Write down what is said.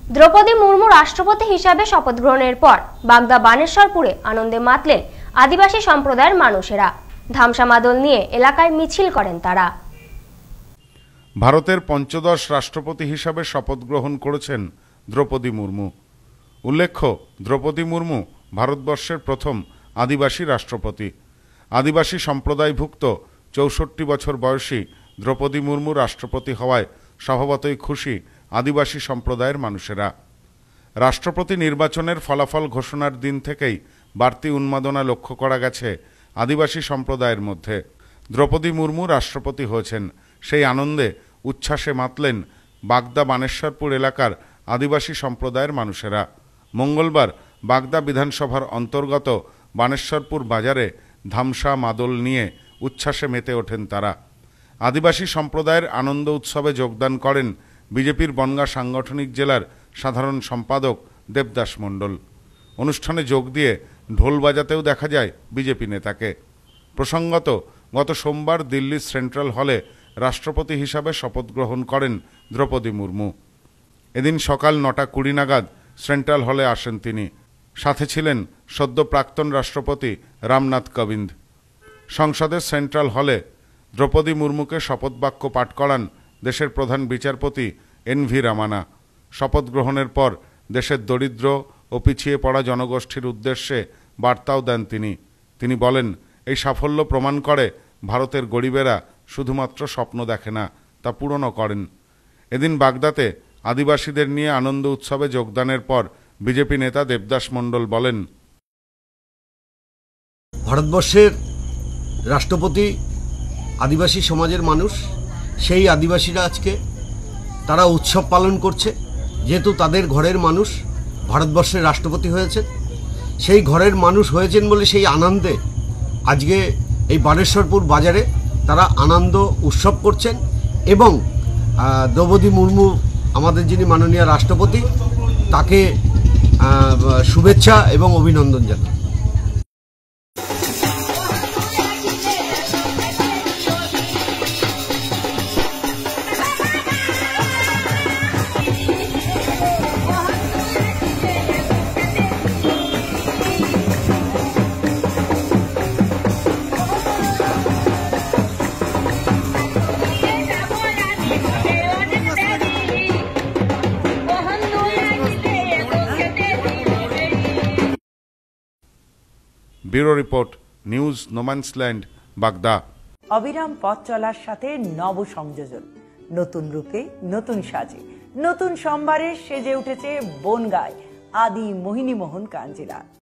দ্রৌপদী মুর্মু রাষ্ট্রপতি হিসাবে শপথ গ্রহণের পর বাগদা বানেশ্বরপুরে আনন্দে মাতলেন আদিবাসী সম্প্রদায়ের মানুষেরা। ধামসা মাদল নিয়ে এলাকায় মিছিল করেন তারা। ভারতের পঞ্চদশ রাষ্ট্রপতি হিসাবে শপথ গ্রহণ করেছেন দ্রৌপদী মুর্মু। উল্লেখ্য, দ্রৌপদী মুর্মু ভারতবর্ষের প্রথম আদিবাসী রাষ্ট্রপতি। আদিবাসী সম্প্রদায়ভুক্ত ৬৪ বছর বয়সী দ্রৌপদী মুর্মু রাষ্ট্রপতি হওয়ায় স্বভাবতই খুশি আদিবাসী সম্প্রদায়ের মানুষেরা। রাষ্ট্রপতি নির্বাচনের ফলাফল ঘোষণার দিন থেকেই বাড়তি উন্মাদনা লক্ষ্য করা গেছে আদিবাসী সম্প্রদায়ের মধ্যে। দ্রৌপদী মুর্মু রাষ্ট্রপতি হয়েছেন, সেই আনন্দে উচ্ছ্বাসে মাতলেন বাগদা বানেশ্বরপুর এলাকার আদিবাসী সম্প্রদায়ের মানুষেরা। মঙ্গলবার বাগদা বিধানসভার অন্তর্গত বানেশ্বরপুর বাজারে ধামসা মাদল নিয়ে উচ্ছ্বাসে মেতে ওঠেন তারা। আদিবাসী সম্প্রদায়ের আনন্দ উৎসবে যোগদান করেন বিজেপির বনগাঁ সাংগঠনিক জেলার সাধারণ সম্পাদক দেবদাস মণ্ডল। অনুষ্ঠানে যোগ দিয়ে ঢোল বাজাতেও দেখা যায় বিজেপি নেতাকে। প্রসঙ্গত, গত সোমবার দিল্লির সেন্ট্রাল হলে রাষ্ট্রপতি হিসাবে শপথ গ্রহণ করেন দ্রৌপদী মুর্মু। এদিন সকাল ৯:২০ নাগাদ সেন্ট্রাল হলে আসেন তিনি। সাথে ছিলেন সদ্য প্রাক্তন রাষ্ট্রপতি রামনাথ কোবিন্দ। সংসদের সেন্ট্রাল হলে দ্রৌপদী মুর্মুকে শপথ বাক্য পাঠ করান দেশের প্রধান বিচারপতি এন.ভি. রামানা। শপথ গ্রহণের পর দেশের দরিদ্র ও পিছিয়ে পড়া জনগোষ্ঠীর উদ্দেশ্যে বার্তাও দেন তিনি বলেন, এই সাফল্য প্রমাণ করে ভারতের গরিবেরা শুধুমাত্র স্বপ্ন দেখে না, তা পূরণও করেন। এদিন বাগদাতে আদিবাসীদের নিয়ে আনন্দ উৎসবে যোগদানের পর বিজেপি নেতা দেবদাস মণ্ডল বলেন, ভারতবর্ষের রাষ্ট্রপতি আদিবাসী সমাজের মানুষ। সেই আদিবাসীরা আজকে তারা উৎসব পালন করছে, যেহেতু তাদের ঘরের মানুষ ভারতবর্ষের রাষ্ট্রপতি হয়েছে। সেই ঘরের মানুষ হয়েছেন বলে সেই আনন্দে আজকে এই বানেশ্বরপুর বাজারে তারা আনন্দ উৎসব করছেন এবং দ্রৌপদী মুর্মু আমাদের যিনি মাননীয় রাষ্ট্রপতি তাকে শুভেচ্ছা এবং অভিনন্দন জানান। ব্যুরো রিপোর্ট, নিউজ নোম্যান্সল্যান্ড, বাগদা। অবিরাম পথ চলার সাথে নব সংযোজন, নতুন রূপে নতুন সাজে, নতুন সম্ভারে সেজে উঠেছে বনগাঁয় আদি মোহিনী মোহন কাঞ্জিলা।